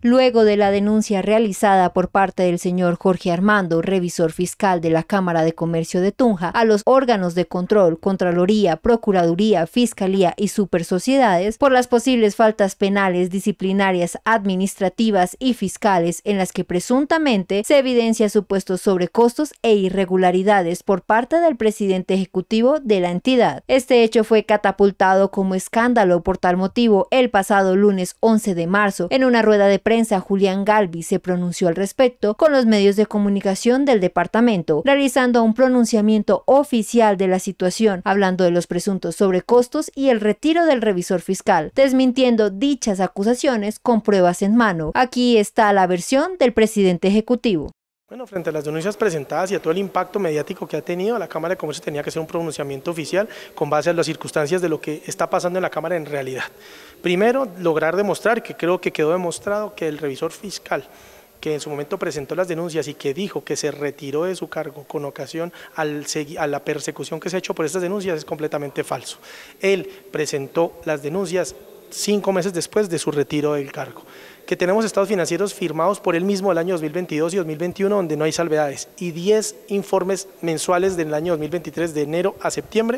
Luego de la denuncia realizada por parte del señor Jorge Armando, revisor fiscal de la Cámara de Comercio de Tunja, a los órganos de control, Contraloría, Procuraduría, Fiscalía y Supersociedades por las posibles faltas penales, disciplinarias, administrativas y fiscales en las que presuntamente se evidencia supuestos sobrecostos e irregularidades por parte del presidente ejecutivo de la entidad. Este hecho fue catapultado como escándalo por tal motivo el pasado lunes 11 de marzo en una rueda de prensa. Julián Gálvez se pronunció al respecto con los medios de comunicación del departamento, realizando un pronunciamiento oficial de la situación, hablando de los presuntos sobrecostos y el retiro del revisor fiscal, desmintiendo dichas acusaciones con pruebas en mano. Aquí está la versión del presidente ejecutivo. Bueno, frente a las denuncias presentadas y a todo el impacto mediático que ha tenido, la Cámara de Comercio tenía que hacer un pronunciamiento oficial con base a las circunstancias de lo que está pasando en la Cámara en realidad. Primero, lograr demostrar, que creo que quedó demostrado, que el revisor fiscal que en su momento presentó las denuncias y que dijo que se retiró de su cargo con ocasión a la persecución que se ha hecho por estas denuncias es completamente falso. Él presentó las denuncias 5 meses después de su retiro del cargo. Que tenemos estados financieros firmados por él mismo del año 2022 y 2021 donde no hay salvedades y 10 informes mensuales del año 2023 de enero a septiembre,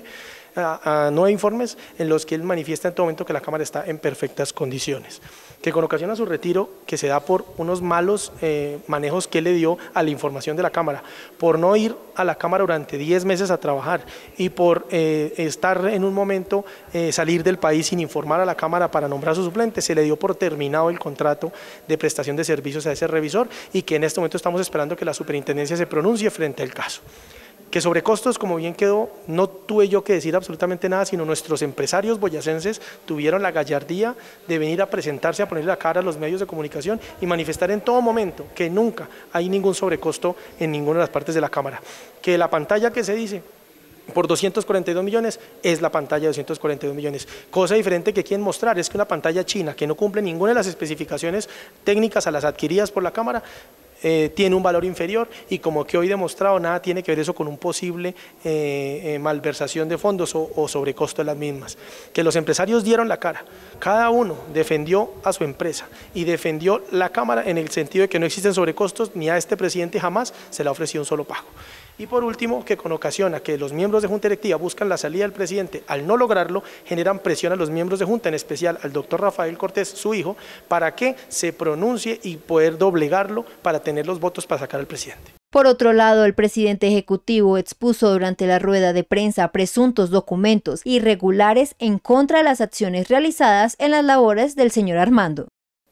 9 informes en los que él manifiesta en todo momento que la Cámara está en perfectas condiciones. Que con ocasión a su retiro, que se da por unos malos manejos que él le dio a la información de la Cámara, por no ir a la Cámara durante 10 meses a trabajar y por estar en un momento, salir del país sin informar a la Cámara para nombrar a su suplente, se le dio por terminado el contrato de prestación de servicios a ese revisor y que en este momento estamos esperando que la superintendencia se pronuncie frente al caso. Que sobre costos, como bien quedó, no tuve yo que decir absolutamente nada, sino nuestros empresarios boyacenses tuvieron la gallardía de venir a presentarse, a ponerle la cara a los medios de comunicación y manifestar en todo momento que nunca hay ningún sobrecosto en ninguna de las partes de la Cámara. Que la pantalla que se dice por 242 millones es la pantalla de 242 millones. Cosa diferente que quieren mostrar es que una pantalla china que no cumple ninguna de las especificaciones técnicas a las adquiridas por la Cámara tiene un valor inferior y como que hoy demostrado nada tiene que ver eso con un posible malversación de fondos o sobrecosto de las mismas. Que los empresarios dieron la cara, cada uno defendió a su empresa y defendió la Cámara en el sentido de que no existen sobrecostos ni a este presidente jamás se le ha ofrecido un solo pago. Y por último, que con ocasión a que los miembros de Junta Directiva buscan la salida del presidente, al no lograrlo, generan presión a los miembros de Junta, en especial al doctor Rafael Cortés, su hijo, para que se pronuncie y poder doblegarlo para tener los votos para sacar al presidente. Por otro lado, el presidente ejecutivo expuso durante la rueda de prensa presuntos documentos irregulares en contra de las acciones realizadas en las labores del señor Armando.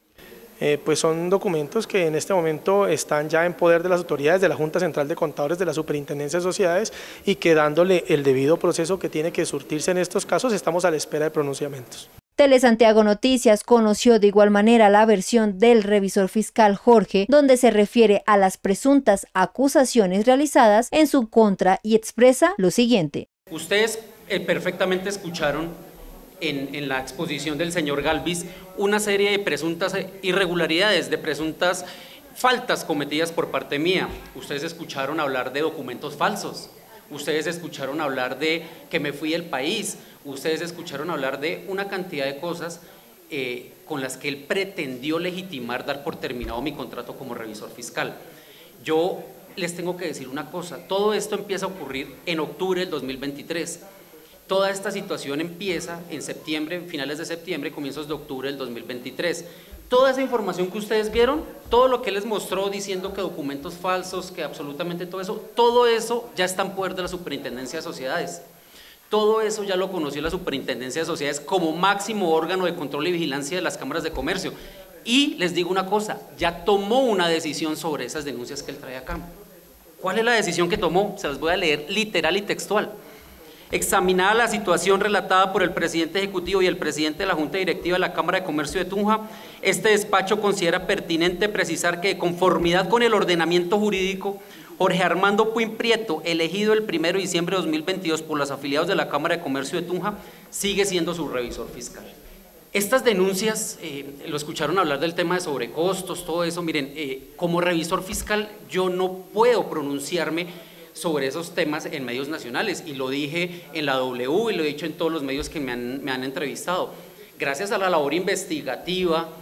Pues son documentos que en este momento están ya en poder de las autoridades de la Junta Central de Contadores de la Superintendencia de Sociedades y que dándole el debido proceso que tiene que surtirse en estos casos, estamos a la espera de pronunciamientos. Telesantiago Noticias conoció de igual manera la versión del revisor fiscal Jorge, donde se refiere a las presuntas acusaciones realizadas en su contra y expresa lo siguiente. Ustedes perfectamente escucharon en la exposición del señor Gálvez una serie de presuntas irregularidades, de presuntas faltas cometidas por parte mía. Ustedes escucharon hablar de documentos falsos, ustedes escucharon hablar de que me fui del país, ustedes escucharon hablar de una cantidad de cosas con las que él pretendió legitimar dar por terminado mi contrato como revisor fiscal. Yo les tengo que decir una cosa, todo esto empieza a ocurrir en octubre del 2023. Toda esta situación empieza en septiembre, finales de septiembre, comienzos de octubre del 2023. Toda esa información que ustedes vieron, todo lo que les mostró diciendo que documentos falsos, que absolutamente todo eso ya está en poder de la Superintendencia de Sociedades. Todo eso ya lo conoció la Superintendencia de Sociedades como máximo órgano de control y vigilancia de las cámaras de comercio. Y les digo una cosa, ya tomó una decisión sobre esas denuncias que él trae acá. ¿Cuál es la decisión que tomó? Se las voy a leer literal y textual. Examinada la situación relatada por el presidente ejecutivo y el presidente de la Junta Directiva de la Cámara de Comercio de Tunja, este despacho considera pertinente precisar que de conformidad con el ordenamiento jurídico, Jorge Armando Puin Prieto, elegido el 1 de diciembre de 2022 por los afiliados de la Cámara de Comercio de Tunja, sigue siendo su revisor fiscal. Estas denuncias, lo escucharon hablar del tema de sobrecostos, todo eso, miren, como revisor fiscal yo no puedo pronunciarme sobre esos temas en medios nacionales y lo dije en la W y lo he dicho en todos los medios que me han entrevistado. Gracias a la labor investigativa,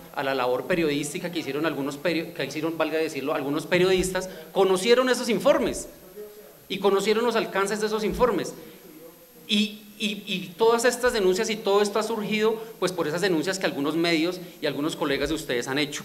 a la labor periodística que hicieron valga decirlo, algunos periodistas, conocieron esos informes y conocieron los alcances de esos informes. Y todas estas denuncias y todo esto ha surgido pues por esas denuncias que algunos medios y algunos colegas de ustedes han hecho.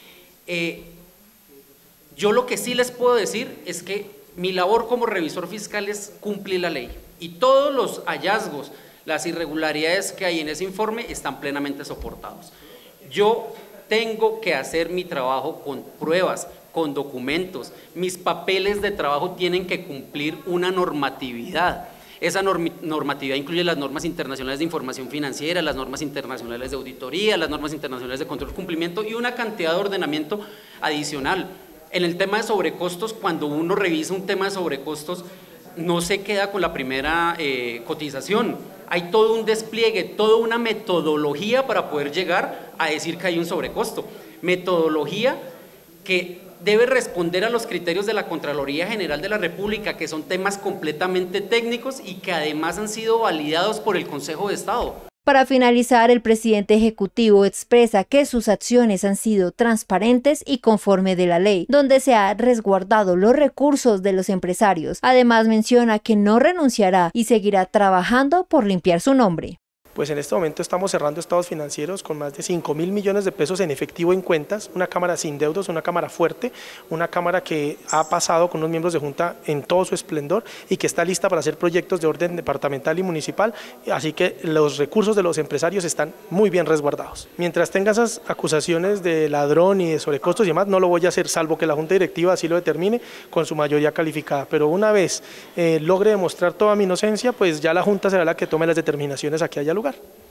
Yo lo que sí les puedo decir es que mi labor como revisor fiscal es cumplir la ley y todos los hallazgos, las irregularidades que hay en ese informe están plenamente soportados. Yo tengo que hacer mi trabajo con pruebas, con documentos, mis papeles de trabajo tienen que cumplir una normatividad. Esa normatividad incluye las normas internacionales de información financiera, las normas internacionales de auditoría, las normas internacionales de control cumplimiento y una cantidad de ordenamiento adicional. En el tema de sobrecostos, cuando uno revisa un tema de sobrecostos, no se queda con la primera cotización. Hay todo un despliegue, toda una metodología para poder llegar a decir que hay un sobrecosto. Metodología que debe responder a los criterios de la Contraloría General de la República, que son temas completamente técnicos y que además han sido validados por el Consejo de Estado. Para finalizar, el presidente ejecutivo expresa que sus acciones han sido transparentes y conforme de la ley, donde se ha resguardado los recursos de los empresarios. Además menciona que no renunciará y seguirá trabajando por limpiar su nombre. Pues en este momento estamos cerrando estados financieros con más de 5.000 millones de pesos en efectivo en cuentas, una cámara sin deudos, una cámara fuerte, una cámara que ha pasado con unos miembros de junta en todo su esplendor y que está lista para hacer proyectos de orden departamental y municipal, así que los recursos de los empresarios están muy bien resguardados. Mientras tenga esas acusaciones de ladrón y de sobrecostos y demás, no lo voy a hacer, salvo que la junta directiva así lo determine con su mayoría calificada, pero una vez logre demostrar toda mi inocencia, pues ya la junta será la que tome las determinaciones a que haya lugar.